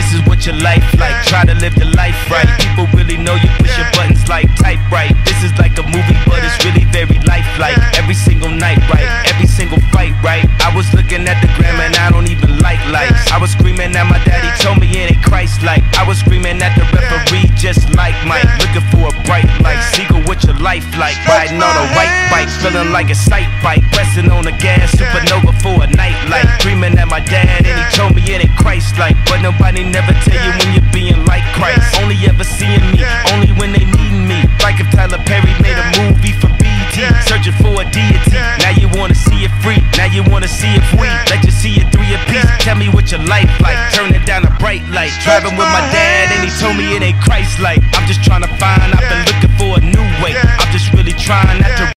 This is what your life like. Try to live the life right. People really know you push your buttons like type right. This is like a movie, but it's really very lifelike. Every single night, right? Every single fight, right? I was looking at the gram and I don't even like lights. I was screaming at my daddy, told me it ain't Christ-like. I was screaming at the referee, just like Mike. Looking for a bright light. Seagull, what your life like? Riding on a white bike, feeling like a sight bike. Pressing on the gas, supernova for a night light. Dreaming at my dad and he told me it ain't Christ-like. But nobody never tell you when you're being like Christ. Only ever seeing me, only when they needin' me. Like if Tyler Perry made a movie for BET, searching for a deity. Now you wanna see it free, now you wanna see if we let you see it 3 apiece. Tell me what your life like, turn it down a bright light. Driving with my dad and he told me it ain't Christ-like. I'm just trying to find, I've been looking for a new way. I'm just really trying not to